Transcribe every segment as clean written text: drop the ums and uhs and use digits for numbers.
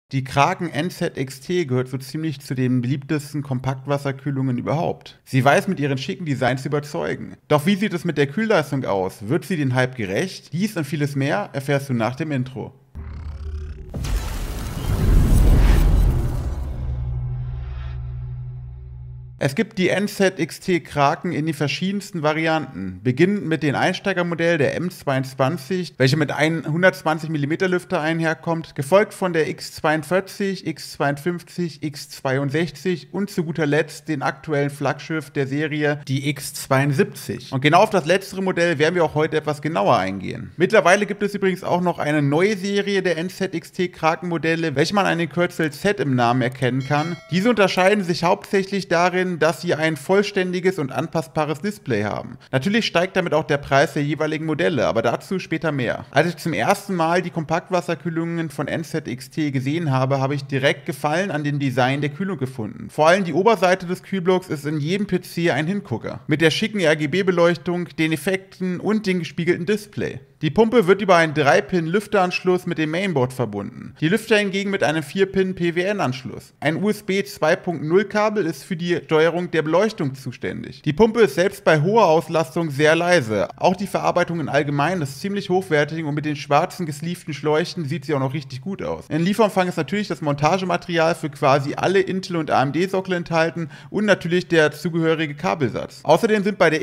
Die Kraken NZXT gehört so ziemlich zu den beliebtesten Kompaktwasserkühlungen überhaupt. Sie weiß mit ihren schicken Designs zu überzeugen. Doch wie sieht es mit der Kühlleistung aus? Wird sie den Hype gerecht? Dies und vieles mehr erfährst du nach dem Intro. Es gibt die NZXT Kraken in die verschiedensten Varianten, beginnend mit dem Einsteigermodell der M22, welche mit einem 120 mm Lüfter einherkommt, gefolgt von der X42, X52, X62 und zu guter Letzt den aktuellen Flaggschiff der Serie, die X72. Und genau auf das letztere Modell werden wir auch heute etwas genauer eingehen. Mittlerweile gibt es übrigens auch noch eine neue Serie der NZXT Kraken-Modelle, welche man an den Kürzel Z im Namen erkennen kann. Diese unterscheiden sich hauptsächlich darin, dass sie ein vollständiges und anpassbares Display haben. Natürlich steigt damit auch der Preis der jeweiligen Modelle, aber dazu später mehr. Als ich zum ersten Mal die Kompaktwasserkühlungen von NZXT gesehen habe, habe ich direkt Gefallen an dem Design der Kühlung gefunden. Vor allem die Oberseite des Kühlblocks ist in jedem PC ein Hingucker. Mit der schicken RGB-Beleuchtung, den Effekten und dem gespiegelten Display. Die Pumpe wird über einen 3-Pin-Lüfteranschluss mit dem Mainboard verbunden. Die Lüfter hingegen mit einem 4-Pin-PWN-Anschluss. Ein USB 2.0-Kabel ist für die Steuerung der Beleuchtung zuständig. Die Pumpe ist selbst bei hoher Auslastung sehr leise. Auch die Verarbeitung im Allgemeinen ist ziemlich hochwertig und mit den schwarzen gesleevten Schläuchen sieht sie auch noch richtig gut aus. In Lieferumfang ist natürlich das Montagematerial für quasi alle Intel- und AMD-Sockel enthalten und natürlich der zugehörige Kabelsatz. Außerdem sind bei der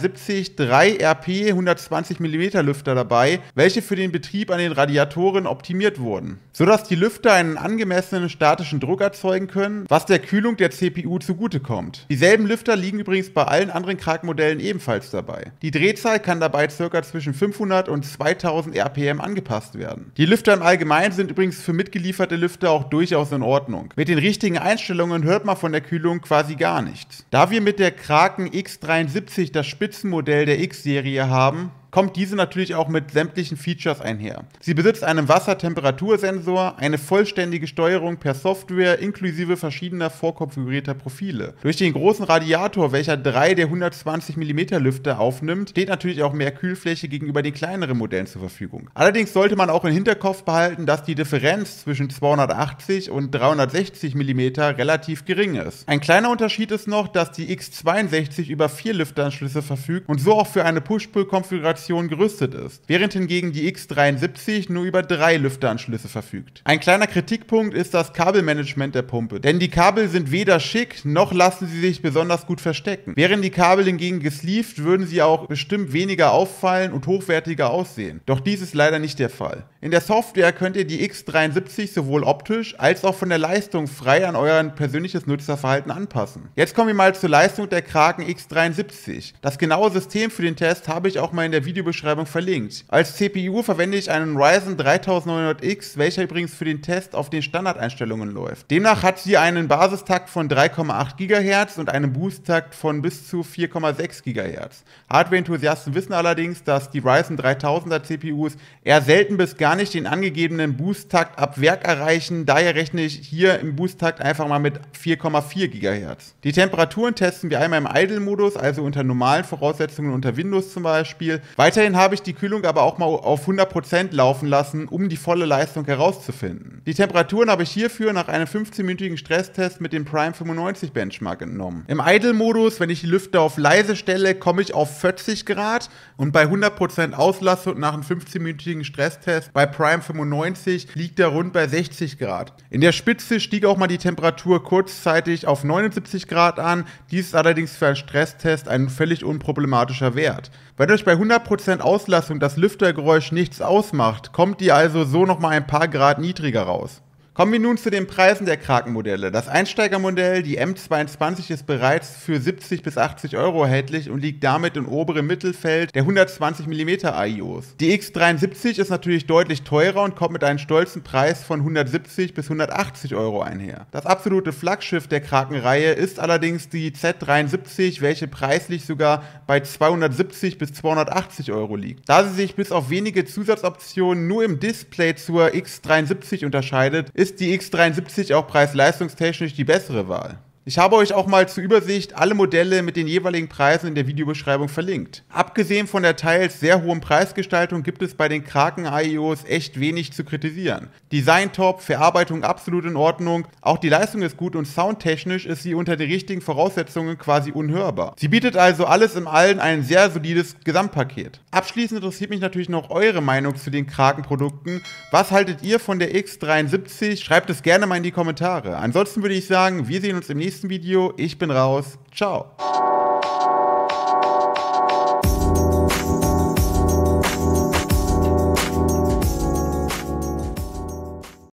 X73 3 RP 120 mm Lüfter dabei, welche für den Betrieb an den Radiatoren optimiert wurden, sodass die Lüfter einen angemessenen statischen Druck erzeugen können, was der Kühlung der CPU zugutekommt. Dieselben Lüfter liegen übrigens bei allen anderen Kraken-Modellen ebenfalls dabei. Die Drehzahl kann dabei ca. zwischen 500 und 2000 RPM angepasst werden. Die Lüfter im Allgemeinen sind übrigens für mitgelieferte Lüfter auch durchaus in Ordnung. Mit den richtigen Einstellungen hört man von der Kühlung quasi gar nichts. Da wir mit der Kraken X73 das Spitzenmodell der X-Serie haben, kommt diese natürlich auch mit sämtlichen Features einher. Sie besitzt einen Wassertemperatursensor, eine vollständige Steuerung per Software inklusive verschiedener vorkonfigurierter Profile. Durch den großen Radiator, welcher 3 der 120 mm Lüfter aufnimmt, steht natürlich auch mehr Kühlfläche gegenüber den kleineren Modellen zur Verfügung. Allerdings sollte man auch im Hinterkopf behalten, dass die Differenz zwischen 280 und 360 mm relativ gering ist. Ein kleiner Unterschied ist noch, dass die X62 über 4 Lüfteranschlüsse verfügt und so auch für eine Push-Pull-Konfiguration gerüstet ist, während hingegen die X73 nur über 3 Lüfteranschlüsse verfügt. Ein kleiner Kritikpunkt ist das Kabelmanagement der Pumpe, denn die Kabel sind weder schick, noch lassen sie sich besonders gut verstecken. Wären die Kabel hingegen gesleeved, würden sie auch bestimmt weniger auffallen und hochwertiger aussehen. Doch dies ist leider nicht der Fall. In der Software könnt ihr die X73 sowohl optisch als auch von der Leistung frei an euer persönliches Nutzerverhalten anpassen. Jetzt kommen wir mal zur Leistung der Kraken X73. Das genaue System für den Test habe ich auch mal in der Videobeschreibung verlinkt. Als CPU verwende ich einen Ryzen 3900X, welcher übrigens für den Test auf den Standardeinstellungen läuft. Demnach hat sie einen Basistakt von 3,8 GHz und einen Boosttakt von bis zu 4,6 GHz. Hardware-Enthusiasten wissen allerdings, dass die Ryzen 3000er CPUs eher selten bis gar nicht den angegebenen Boosttakt ab Werk erreichen, daher rechne ich hier im Boosttakt einfach mal mit 4,4 GHz. Die Temperaturen testen wir einmal im Idle-Modus, also unter normalen Voraussetzungen unter Windows zum Beispiel. Weiterhin habe ich die Kühlung aber auch mal auf 100% laufen lassen, um die volle Leistung herauszufinden. Die Temperaturen habe ich hierfür nach einem 15-minütigen Stresstest mit dem Prime 95 Benchmark entnommen. Im Idle-Modus, wenn ich die Lüfter auf leise stelle, komme ich auf 40 Grad und bei 100% Auslastung nach einem 15-minütigen Stresstest bei Prime 95 liegt er rund bei 60 Grad. In der Spitze stieg auch mal die Temperatur kurzzeitig auf 79 Grad an, dies ist allerdings für einen Stresstest ein völlig unproblematischer Wert. Wenn euch bei 100% Auslastung das Lüftergeräusch nichts ausmacht, kommt ihr also so nochmal ein paar Grad niedriger raus. Kommen wir nun zu den Preisen der Kraken-Modelle. Das Einsteigermodell, die M22, ist bereits für 70 bis 80 Euro erhältlich und liegt damit im oberen Mittelfeld der 120 mm AIOs. Die X73 ist natürlich deutlich teurer und kommt mit einem stolzen Preis von 170 bis 180 Euro einher. Das absolute Flaggschiff der Kraken-Reihe ist allerdings die Z73, welche preislich sogar bei 270 bis 280 Euro liegt. Da sie sich bis auf wenige Zusatzoptionen nur im Display zur X73 unterscheidet, ist die X73 auch preis-leistungstechnisch die bessere Wahl. Ich habe euch auch mal zur Übersicht alle Modelle mit den jeweiligen Preisen in der Videobeschreibung verlinkt. Abgesehen von der teils sehr hohen Preisgestaltung gibt es bei den Kraken AIOs echt wenig zu kritisieren. Design top, Verarbeitung absolut in Ordnung, auch die Leistung ist gut und soundtechnisch ist sie unter den richtigen Voraussetzungen quasi unhörbar. Sie bietet also alles in allem ein sehr solides Gesamtpaket. Abschließend interessiert mich natürlich noch eure Meinung zu den Kraken-Produkten. Was haltet ihr von der X73? Schreibt es gerne mal in die Kommentare. Ansonsten würde ich sagen, wir sehen uns im nächsten Video. Ich bin raus. Ciao.